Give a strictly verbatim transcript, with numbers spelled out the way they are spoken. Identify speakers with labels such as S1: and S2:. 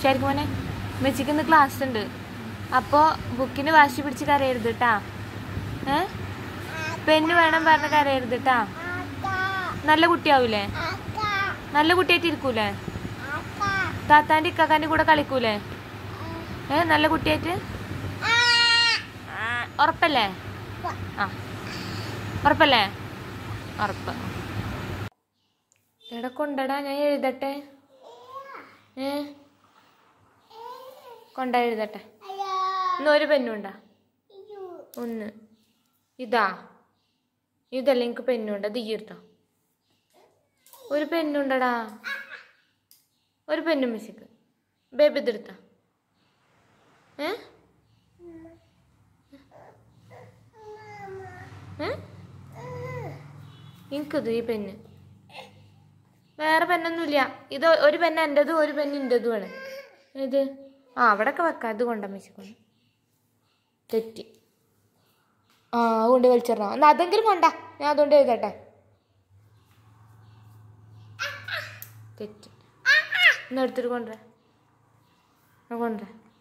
S1: ശരിക്കും മോനെ മെച്ചിക്ക് ഇന്ന് ക്ലാസ് ഉണ്ട്. അപ്പോൾ ബുക്കിന് വാശി പിടിച്ച് കരയരുത് കേട്ടാ. ഏ പെന്ന് വേണം പറഞ്ഞ് കരയരുത് കേട്ടാ. നല്ല കുട്ടിയാവൂലേ? നല്ല കുട്ടിയായിട്ട് ഇരിക്കൂലേ? താത്താൻ്റെ ഇക്കാക്കാൻ്റെ കൂടെ കളിക്കൂലേ? ഏ നല്ല കുട്ടിയായിട്ട് ഉറപ്പല്ലേ? ആ ഉറപ്പല്ലേ? ഉറപ്പ്. എവിടെ കൊണ്ടടാ, ഞാൻ എഴുതട്ടെ. ഏ കൊണ്ടാ എഴുതട്ടെ. ഇന്ന് ഒരു പെന്നുണ്ടാ? ഒന്ന്. ഇതാ ഇതല്ല, എനിക്ക് പെന്നുണ്ട്. അത് ഈർത്തോ. ഒരു പെന്നുണ്ടടാ, ഒരു പെന്നും മിസ്സിക്ക്. ബേബി ഇതെടുത്ത. ഏ എനിക്കത് ഈ പെന്ന്. വേറെ പെന്നൊന്നുമില്ല. ഇത് ഒരു പെന്ന് എൻ്റെതും ഒരു പെന്ന് ഇൻ്റെതുമാണ്. ഇത് ആ അവിടെയൊക്കെ വെക്കാം. ഇത് കൊണ്ടാ മിസ്സിക്കൊണ്ട് തെറ്റി. ആ അതുകൊണ്ട് വലിച്ചിടണോ? എന്നാൽ അതെങ്കിലും കൊണ്ടാ, ഞാൻ അതുകൊണ്ട് എഴുതട്ടെ. തെറ്റി. ഇന്ന് എടുത്തിട്ട് കൊണ്ടുവരാ കൊണ്ടുവരാ